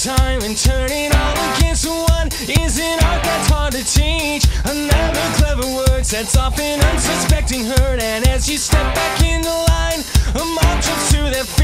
time and turn it all against one is an art that's hard to teach. Another clever word sets off an unsuspecting hurt, and as you step back in the line, a mob jumps to their